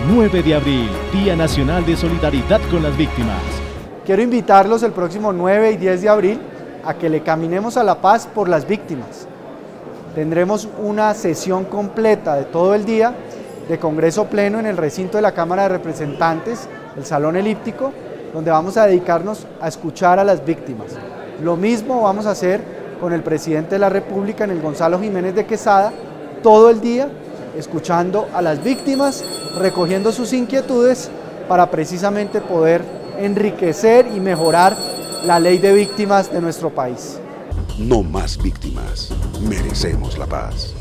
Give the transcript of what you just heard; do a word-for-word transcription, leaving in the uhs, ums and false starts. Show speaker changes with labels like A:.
A: nueve de abril, Día Nacional de Solidaridad con las Víctimas.
B: Quiero invitarlos el próximo nueve y diez de abril a que le caminemos a la paz por las víctimas. Tendremos una sesión completa de todo el día de Congreso Pleno en el recinto de la Cámara de Representantes, el Salón Elíptico, donde vamos a dedicarnos a escuchar a las víctimas. Lo mismo vamos a hacer con el presidente de la República, en el Gonzalo Jiménez de Quesada, todo el día escuchando a las víctimas, recogiendo sus inquietudes para precisamente poder enriquecer y mejorar la ley de víctimas de nuestro país.
C: No más víctimas, merecemos la paz.